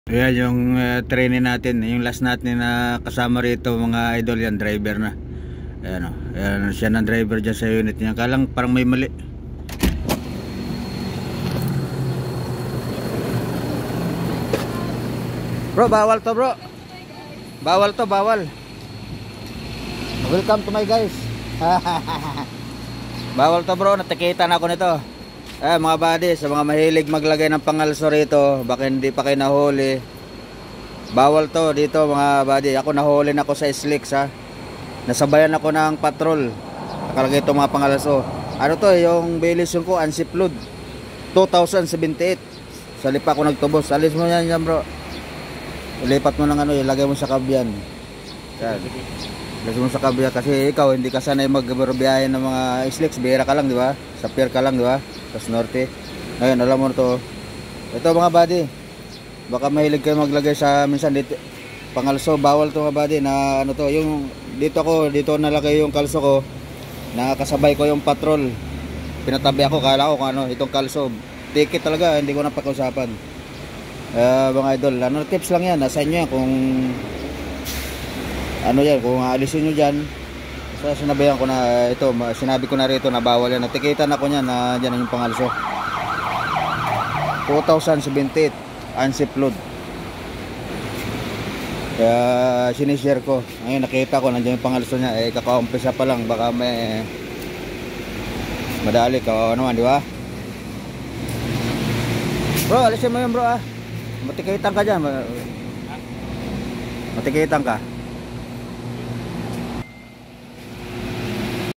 Ayan yung training natin, yung last natin na kasama rito mga idol, yan driver na. Ayan o, ayan siya ng driver dyan sa unit niya. Kalang parang may mali. Bro, bawal to bro. Bawal to, bawal. Welcome to my guys. Bawal to bro, natikitan ako nito. Mga buddy, sa mga mahilig maglagay ng pangalso rito, baka hindi pa kayo nahuli, bawal to dito mga buddy. Ako nahuli na ako sa Slicks ha. Nasabayan ako ng patrol, nakalagay itong mga pangalso. Ano to, yung violation ko, unseat load 2078. Sa lipa ko nagtubos. Alis mo yan bro. Ilipat mo ng ano, ilagay mo sa kabyan. Yan. Ilagay mo sa kabyan kasi ikaw hindi ka sanay magbiyahe ng mga Slicks. Bihira ka lang, di ba? Sa pier ka lang, di ba? Sa norte. Ngayon, alam mo to. Ito mga buddy, baka mahilig kayo maglagay sa minsan dito pangalso. Bawal to mga buddy na ano to. Yung dito nalagay yung kalso ko. Nakakasabay ko yung patrol. Pinatabi ako, kala ko kung ano, itong kalso. Ticket talaga, hindi ko napag-usapan. Mga idol, ano, tips lang yan. Nasa inyo yan kung ano yan, kung aalisin nyo dyan. So, sinabihan ko na ito, sinabi ko na rito na bawal yan. Natikitan ako niyan na dyan yung pangalso. 2078 unseat load. Kaya sinishare ko. Ngayon nakita ko nandiyan yung pangalso niya. Kaka-umpisa pa lang, baka may madali ka naman, di ba? Bro, alisin mo yun bro ah. Matikitan ka dyan. Matikitan ka.